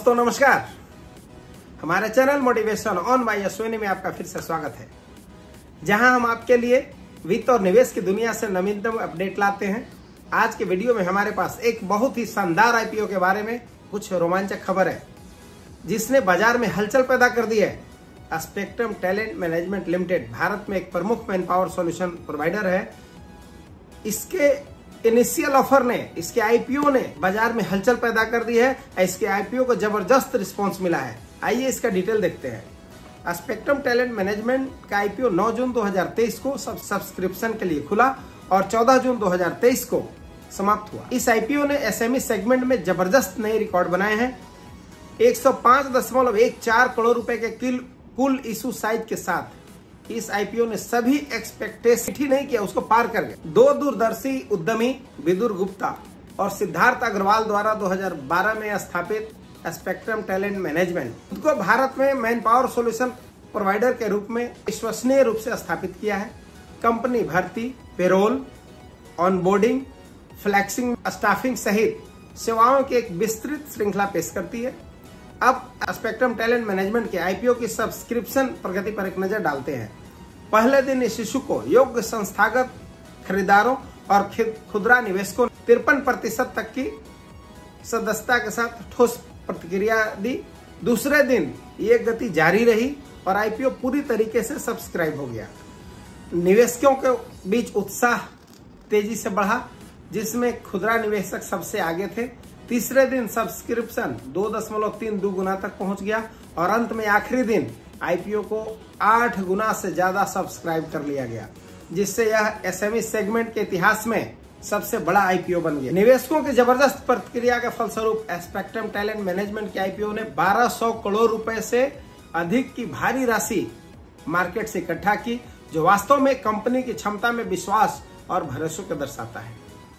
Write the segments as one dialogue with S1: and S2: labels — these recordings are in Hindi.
S1: दोस्तों नमस्कार। हमारे channel motivation on by Ashwini में आपका फिर से स्वागत है, जहां हम आपके लिए वित्त और निवेश की दुनिया से नवीनतम अपडेट लाते हैं। आज के वीडियो में हमारे पास एक बहुत ही शानदार आईपीओ के बारे में कुछ रोमांचक खबर है, जिसने बाजार में हलचल पैदा कर दी है। Spectrum talent management limited Bharat में एक प्रमुख मैन पावर सॉल्यूशन प्रोवाइडर है। इसके इनिशियल ऑफर ने, इसके आईपीओ ने बाजार में हलचल पैदा कर दी है। इसके आईपीओ को जबरदस्त रिस्पांस मिला है। आइए इसका डिटेल देखते हैं। स्पेक्ट्रम टैलेंट मैनेजमेंट का आईपीओ 9 जून 2023 को सब्सक्रिप्शन के लिए खुला और 14 जून 2023 को समाप्त हुआ। इस आईपीओ ने एसएमई सेगमेंट में जबरदस्त नए रिकॉर्ड बनाए हैं। 105.14 करोड़ रुपए के कुल इशू साइज के साथ इस आईपीओ ने सभी एक्सपेक्टेशन ही नहीं किया, उसको पार कर गया। दो दूरदर्शी उद्यमी विदुर गुप्ता और सिद्धार्थ अग्रवाल द्वारा 2012 में स्थापित स्पेक्ट्रम टैलेंट मैनेजमेंट को भारत में मैन पावर सॉल्यूशन प्रोवाइडर के रूप में विश्वसनीय रूप से स्थापित किया है। कंपनी भर्ती, पेरोल, ऑनबोर्डिंग, फ्लेक्सिंग, स्टाफिंग सहित सेवाओं की एक विस्तृत श्रृंखला पेश करती है। अब स्पेक्ट्रम टैलेंट मैनेजमेंट के आईपीओ की सब्सक्रिप्शन प्रगति पर एक नजर डालते हैं। पहले दिन इस इशू को योग्य संस्थागत खरीदारों और खुदरा निवेशकों 53% तक की सदस्यता के साथ ठोस प्रतिक्रिया दी। दूसरे दिन ये गति जारी रही और आईपीओ पूरी तरीके से सब्सक्राइब हो गया। निवेशकों के बीच उत्साह तेजी से बढ़ा, जिसमें खुदरा निवेशक सबसे आगे थे। तीसरे दिन सब्सक्रिप्शन 2.32 गुना तक पहुंच गया और अंत में आखिरी दिन आईपीओ को 8 गुना से ज्यादा सब्सक्राइब कर लिया गया, जिससे यह एसएमई सेगमेंट के इतिहास में सबसे बड़ा आईपीओ बन गया। निवेशकों की जबरदस्त प्रतिक्रिया के फलस्वरूप स्पेक्ट्रम टैलेंट मैनेजमेंट के आईपीओ ने 1200 करोड़ रुपए से अधिक की भारी राशि मार्केट से इकट्ठा की, जो वास्तव में कंपनी की क्षमता में विश्वास और भरोसे को दर्शाता है।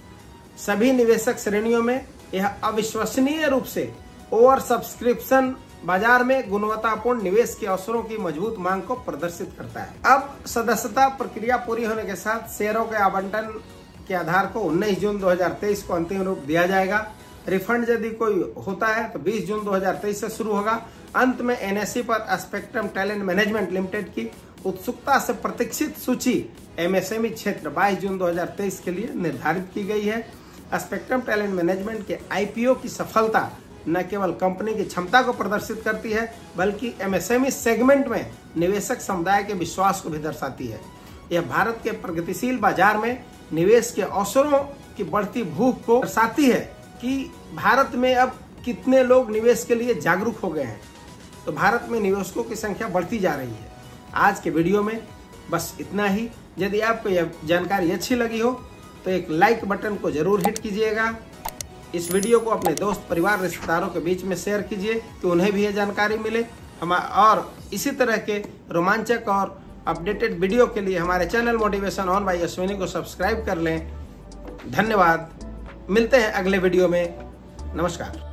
S1: सभी निवेशक श्रेणियों में यह अविश्वसनीय रूप से ओवर सब्सक्रिप्शन बाजार में गुणवत्तापूर्ण निवेश के अवसरों की मजबूत मांग को प्रदर्शित करता है। अब सदस्यता प्रक्रिया पूरी होने के साथ शेयरों के आवंटन के आधार को 19 जून 2023 को अंतिम रूप दिया जाएगा। रिफंड यदि कोई होता है तो 20 जून 2023 से शुरू होगा। अंत में एनएसई पर स्पेक्ट्रम टैलेंट मैनेजमेंट लिमिटेड की उत्सुकता से प्रतीक्षित सूची एमएसएमई क्षेत्र 22 जून 2023 के लिए निर्धारित की गई है। स्पेक्ट्रम टैलेंट मैनेजमेंट के आईपीओ की सफलता न केवल कंपनी की क्षमता को प्रदर्शित करती है, बल्कि एमएसएमई सेगमेंट में निवेशक समुदाय के विश्वास को भी दर्शाती है। यह भारत के प्रगतिशील बाजार में निवेश के अवसरों की बढ़ती भूख को दर्शाती है कि भारत में अब कितने लोग निवेश के लिए जागरूक हो गए हैं। तो भारत में निवेशकों की संख्या बढ़ती जा रही है। आज के वीडियो में बस इतना ही। यदि आपको यह जानकारी अच्छी लगी हो तो एक लाइक बटन को जरूर हिट कीजिएगा। इस वीडियो को अपने दोस्त, परिवार, रिश्तेदारों के बीच में शेयर कीजिए कि उन्हें भी यह जानकारी मिले। और इसी तरह के रोमांचक और अपडेटेड वीडियो के लिए हमारे channel motivation on by Ashwini को सब्सक्राइब कर लें। धन्यवाद। मिलते हैं अगले वीडियो में। नमस्कार।